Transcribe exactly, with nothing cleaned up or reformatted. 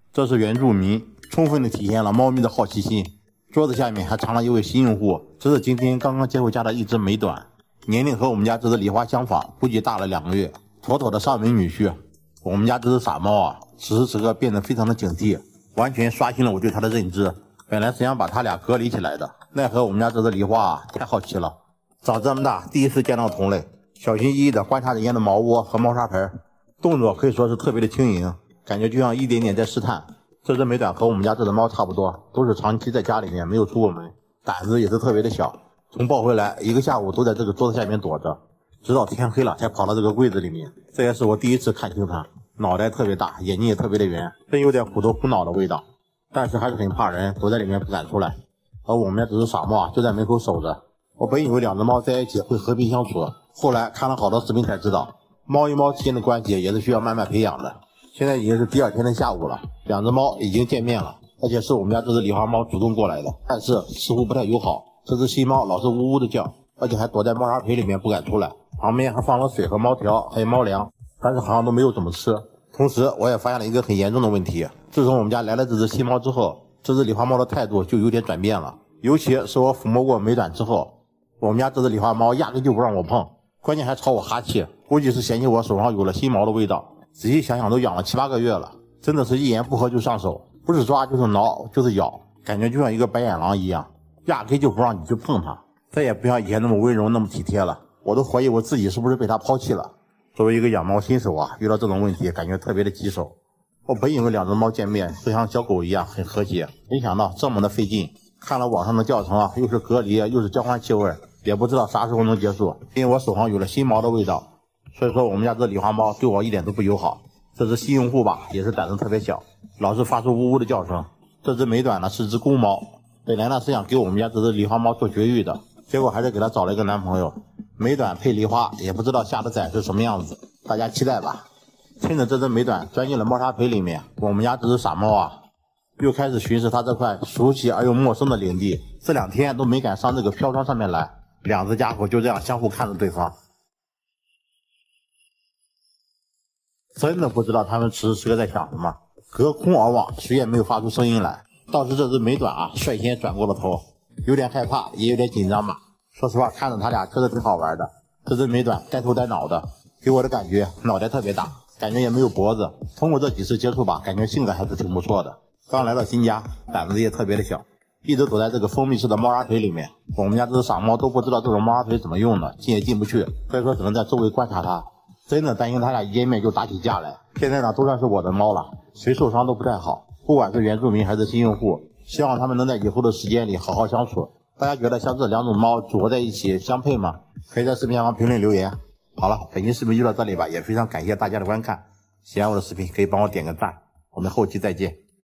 这是原住民，充分的体现了猫咪的好奇心。桌子下面还藏了一位新用户，这是今天刚刚接回家的一只美短，年龄和我们家这只梨花相仿，估计大了两个月，妥妥的上门女婿。我们家这只傻猫啊，此时此刻变得非常的警惕，完全刷新了我对它的认知。本来是想把它俩隔离起来的，奈何我们家这只梨花啊太好奇了，长这么大第一次见到同类，小心翼翼的观察人家的猫窝和猫砂盆，动作可以说是特别的轻盈，感觉就像一点点在试探。这只美短和我们家这只猫差不多，都是长期在家里面没有出过门，胆子也是特别的小。从抱回来一个下午都在这个桌子下面躲着，直到天黑了才跑到这个柜子里面。这也是我第一次看清它，脑袋特别大，眼睛也特别的圆，真有点虎头虎脑的味道，但是还是很怕人，躲在里面不敢出来。而我们家这只傻猫啊就在门口守着。我本以为两只猫在一起会和平相处，后来看了好多视频才知道，猫与猫之间的关系也是需要慢慢培养的。现在已经是第二天的下午了，两只猫已经见面了，而且是我们家这只梨花猫主动过来的，但是似乎不太友好。这只新猫老是呜呜的叫，而且还躲在猫砂盆里面不敢出来，旁边还放了水和猫条还有猫粮，但是好像都没有怎么吃。同时我也发现了一个很严重的问题，自从我们家来了这只新猫之后，这只梨花猫的态度就有点转变了，尤其是我抚摸过美短之后，我们家这只梨花猫压根就不让我碰，关键还朝我哈气，估计是嫌弃我手上有了新毛的味道。仔细想想都养了七八个月了，真的是一言不合就上手，不是抓就是挠就是咬，感觉就像一个白眼狼一样，压根就不让你去碰它，再也不像以前那么温柔那么体贴了。我都怀疑我自己是不是被它抛弃了。作为一个养猫新手啊，遇到这种问题感觉特别的棘手。我本以为两只猫见面就像小狗一样很和谐，没想到这么的费劲。看了网上的教程啊，又是隔离又是交换气味，也不知道啥时候能结束，因为我手上有了新毛的味道。所以说我们家这梨花猫对我一点都不友好。这只新用户吧也是胆子特别小，老是发出呜呜的叫声。这只美短呢是只公猫，本来呢是想给我们家这只梨花猫做绝育的，结果还是给它找了一个男朋友。美短配梨花也不知道下的崽是什么样子，大家期待吧。趁着这只美短钻进了猫砂盆里面，我们家这只傻猫啊又开始巡视它这块熟悉而又陌生的领地，这两天都没敢上这个飘窗上面来，两只家伙就这样相互看着对方。真的不知道他们此时此刻在想什么，隔空而望，谁也没有发出声音来。倒是这只美短啊，率先转过了头，有点害怕，也有点紧张吧。说实话，看着他俩确实挺好玩的。这只美短呆头呆脑的，给我的感觉脑袋特别大，感觉也没有脖子。通过这几次接触吧，感觉性格还是挺不错的。刚来到新家，胆子也特别的小，一直躲在这个封闭式的猫砂盆里面。我们家这只傻猫都不知道这种猫砂盆怎么用的，进也进不去，所以说只能在周围观察它。真的担心他俩一见面就打起架来。现在呢都算是我的猫了，谁受伤都不太好，不管是原住民还是新用户，希望他们能在以后的时间里好好相处。大家觉得像这两种猫组合在一起相配吗？可以在视频下方评论留言。好了，本期视频就到这里吧，也非常感谢大家的观看，喜欢我的视频可以帮我点个赞，我们后期再见。